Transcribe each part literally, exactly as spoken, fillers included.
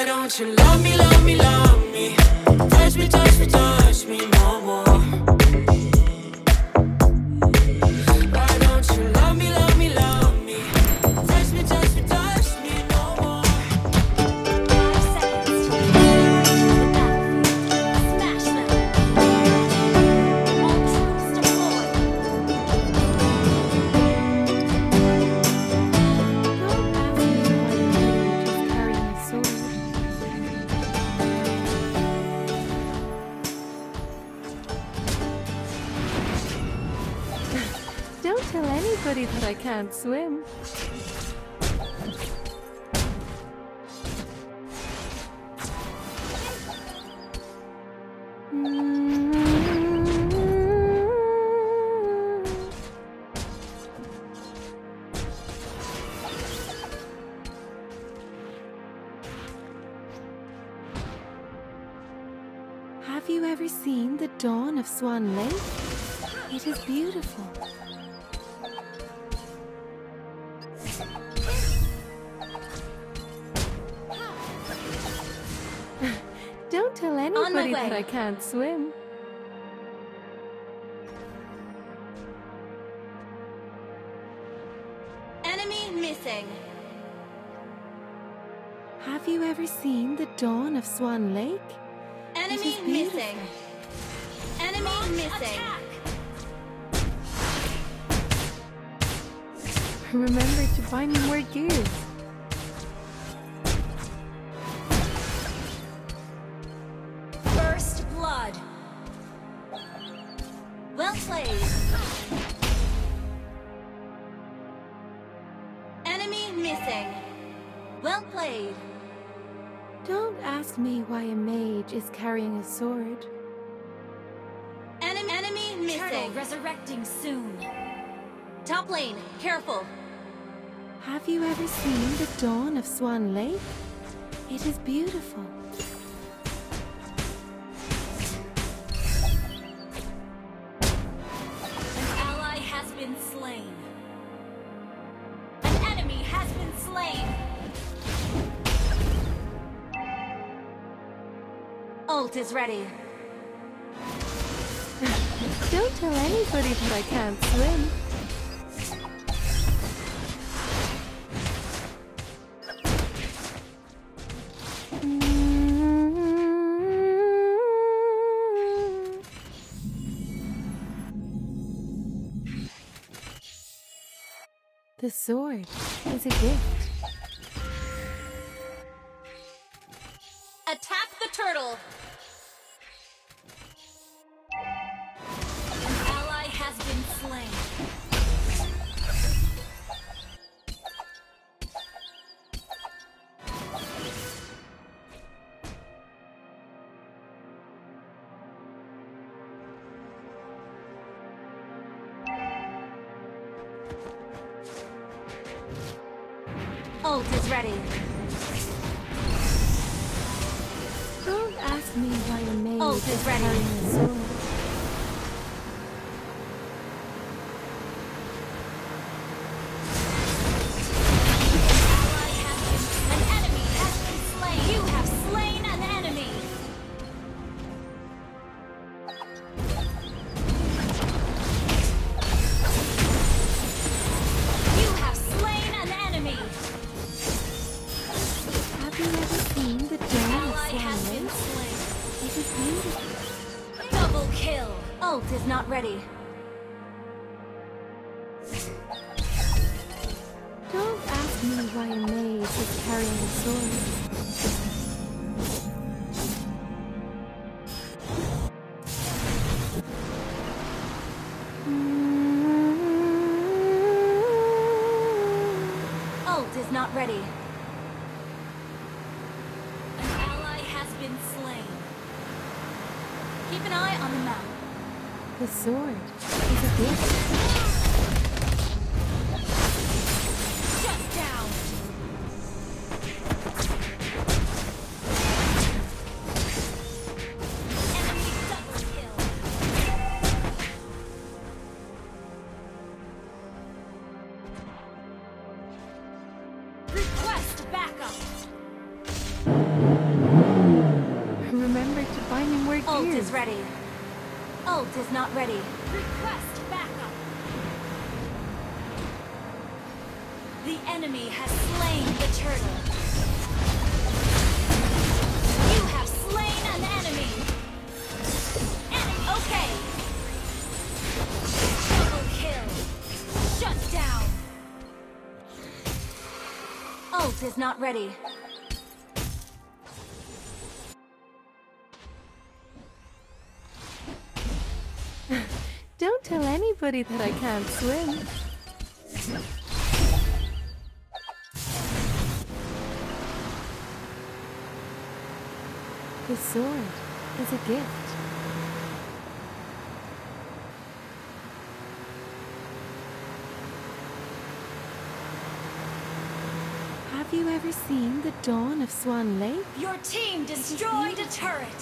Why don't you love me, love me, love me? Touch me, touch me, touch me no more. Why don't you love me, love me, love me? Touch me, touch me, touch me no more. Five seconds till the battlefield. Smash them. All troops deployed. Don't tell anybody that I can't swim. Have you ever seen the dawn of Swan Lake? It is beautiful. Don't tell anybody that I can't swim. Enemy missing. Have you ever seen the dawn of Swan Lake? Enemy missing. Enemy missing. Remember to buy me more gears. First blood. Well played. Enemy missing. Well played. Don't ask me why a mage is carrying a sword. Enemy, enemy missing. Turtle resurrecting soon. Top lane, careful. Have you ever seen the dawn of Swan Lake? It is beautiful. An ally has been slain. An enemy has been slain. Ult is ready. Don't tell anybody that I can't swim. The sword is a gift. Attack the turtle. An ally has been slain. Ult is ready. Don't ask me why a mage Ult is is ready. carrying a sword. Ally has been, an enemy has been slain. You have slain an enemy. You have slain an enemy. Have you ever seen the dawn of Ally has Swan been Lake? slain. It is beautiful. Double kill. Ult is not ready. Don't ask me why a mage is carrying a sword. Ult is not ready. An ally has been slain. Keep an eye on the map. The sword is a gift. Shut down. Enemy double kill. Request backup. finding more Ult gears. is ready. Ult is not ready. Request backup. The enemy has slain the turtle. You have slain an enemy. Enemy. Okay. Double kill. Shut down. Ult is not ready. Don't tell anybody that I can't swim. The sword is a gift. Have you ever seen the dawn of Swan Lake? Your team destroyed a turret.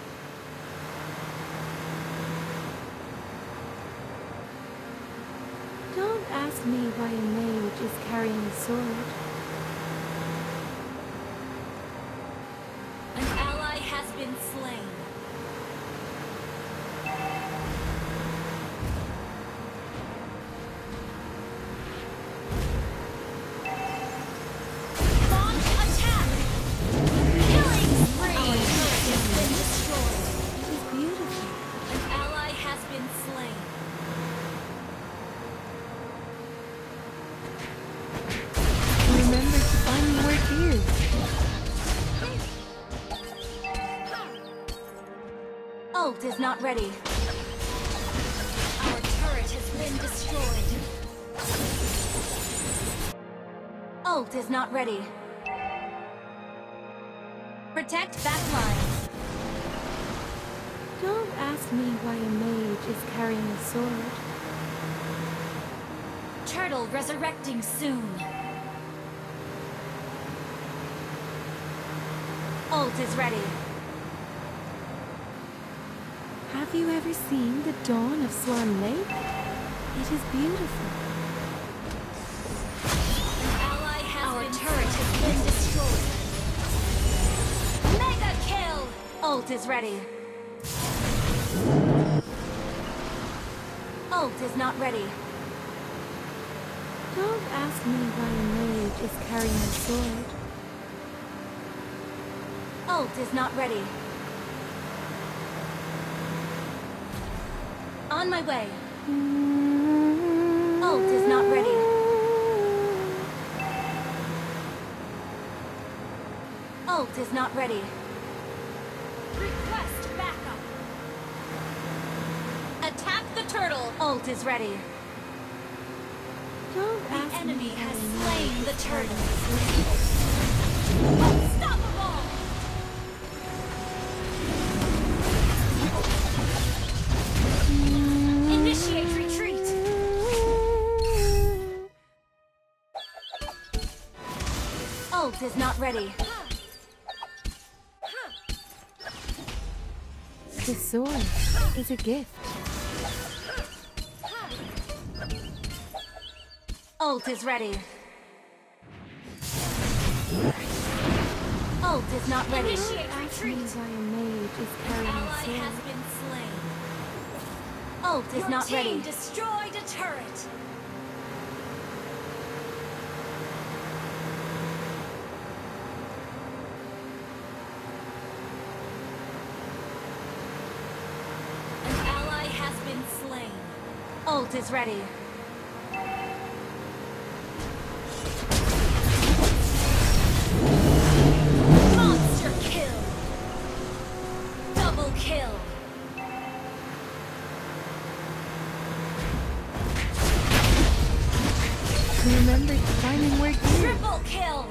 Don't ask me why a mage is carrying a sword. An ally has been slain. Launch attack! Killing spree! Our turret has been destroyed. It is beautiful. An ally has been slain. Remember to find more gears. Ult is not ready. Our turret has been destroyed. Ult is not ready. Protect backline. Don't ask me why a mage is carrying a sword. Turtle resurrecting soon. Ult is ready. Have you ever seen the dawn of Swan Lake? It is beautiful. An ally has Our been turret has been destroyed. Mega kill! Ult is ready. Ult is not ready. Don't ask me why a mage is carrying a sword. Ult is not ready. On my way. Ult is not ready. Ult is not ready. Request backup. Attack the turtle. Ult is ready. Don't The ask enemy me has why a slain mage the is carrying turtle. a sword. Unstoppable! Initiate retreat. Ult is not ready. The sword is a gift. Ult is ready. Ult is not ready. Initiate Ask me retreat. why a mage is carrying a Ally has sword. been slain. Ult is Your not team ready. destroyed a turret. An ally has been slain. Ult is ready. Monster kill. Double kill. Remember to find me more gears. Triple kill.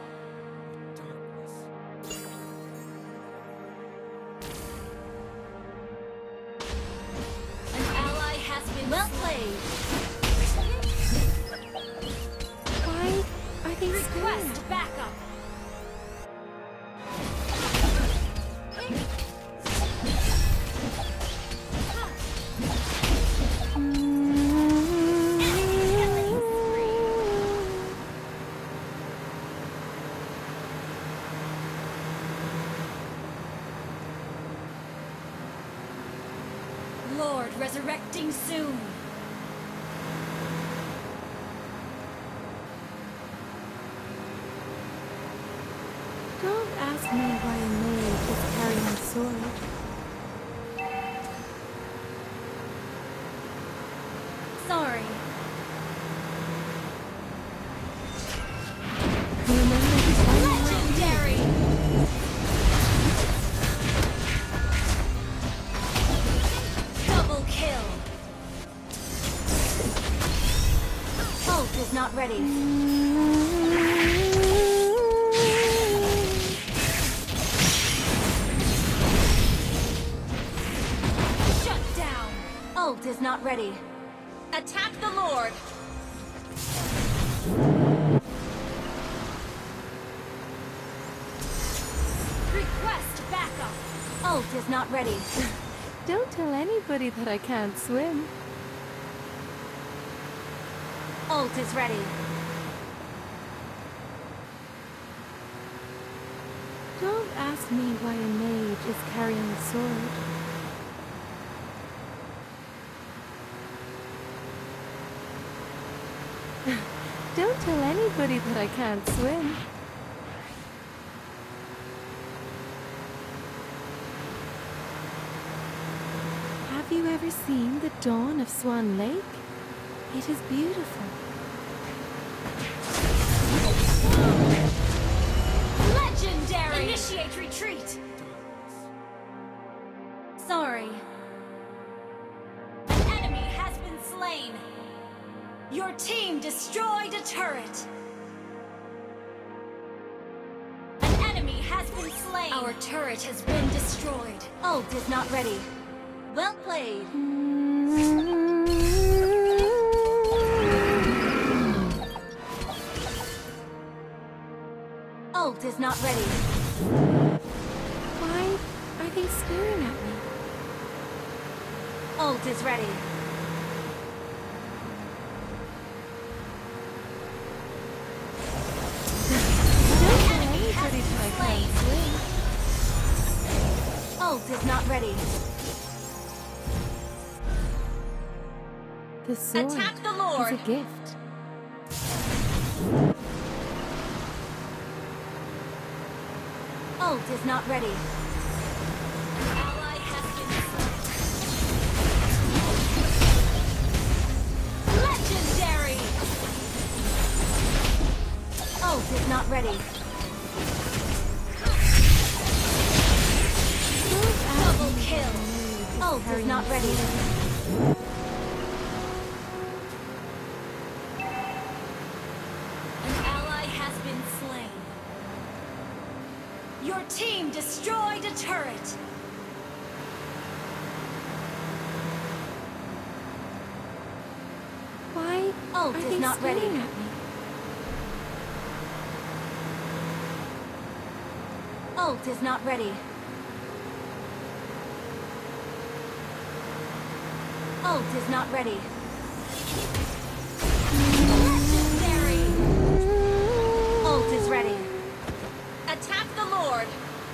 An ally has been well played. Why are they scared? Request backup. Lord resurrecting soon. Don't ask me why a mage is carrying a sword. Sorry. Remember the time Legendary! Double kill! Ult is not ready. Shut down! Ult is not ready. Attack the Lord! Request backup! Ult is not ready. Don't tell anybody that I can't swim. Ult is ready. Don't ask me why a mage is carrying a sword. Don't tell anybody that I can't swim. Have you ever seen the dawn of Swan Lake? It is beautiful. Legendary! Initiate retreat! Sorry. An enemy has been slain. Your team destroyed a turret. An enemy has been slain. Our turret has been destroyed. Ult is not ready. Well played. Ult is not ready. Why are they staring at me? Ult is ready. Don't tell anybody that I can't swim. Ult is not ready. The sword Attack the Lord. is a gift. Ult is not ready. An ally has been slain. Legendary! Ult is not ready. Double kill. Ult is not ready. An ally has been slain. Your team destroyed a turret! Why Ult are is they not staring ready. at me? Ult is not ready. Ult is not ready. Legendary! Ult is ready. Attack the Lord!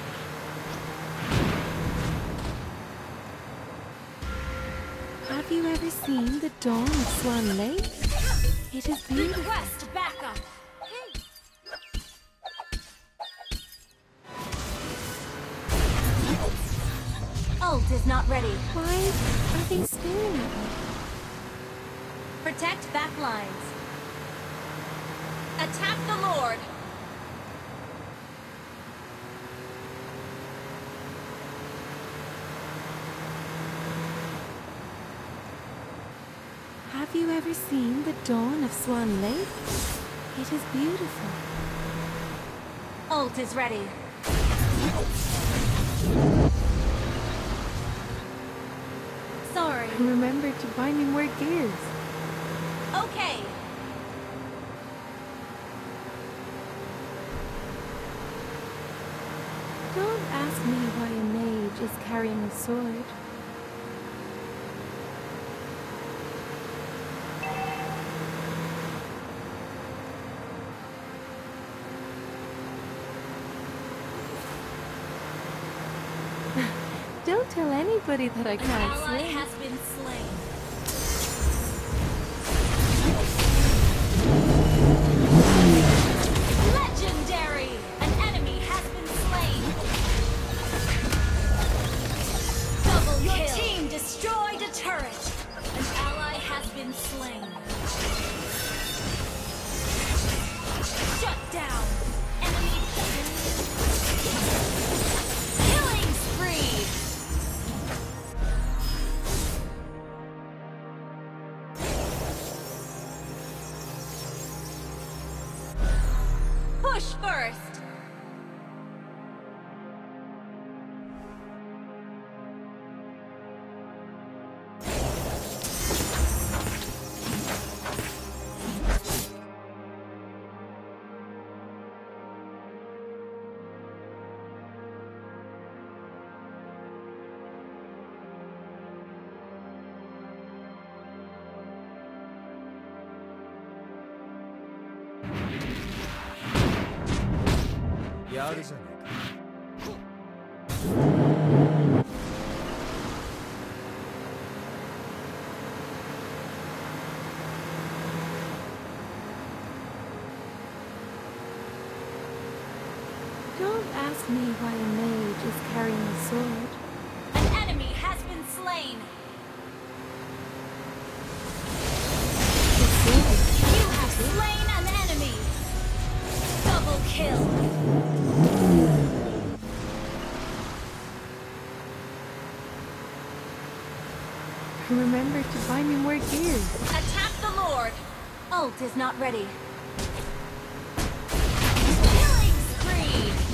Have you ever seen the dawn of Swan Lake? It is beautiful. Request backup! Ult is not ready. Why are they staring at me? Protect back lines. Attack the Lord! Have you ever seen the dawn of Swan Lake? It is beautiful. Ult is ready. Sorry. Remember to buy me more gears. Okay. Don't ask me why a mage is carrying a sword. Don't tell anybody that I An can't ally swim. has been slain. Legendary! An enemy has been slain. Double Your kill. Team destroyed a turret. An ally has been slain. Shut down. Enemy killing spree. Push first. 야르자네. Don't ask me why a mage is carrying a sword. An enemy has been slain. The sword. You have slain an enemy. Double kill. Remember to buy me more gear. Attack the Lord. Ult is not ready. Killing spree.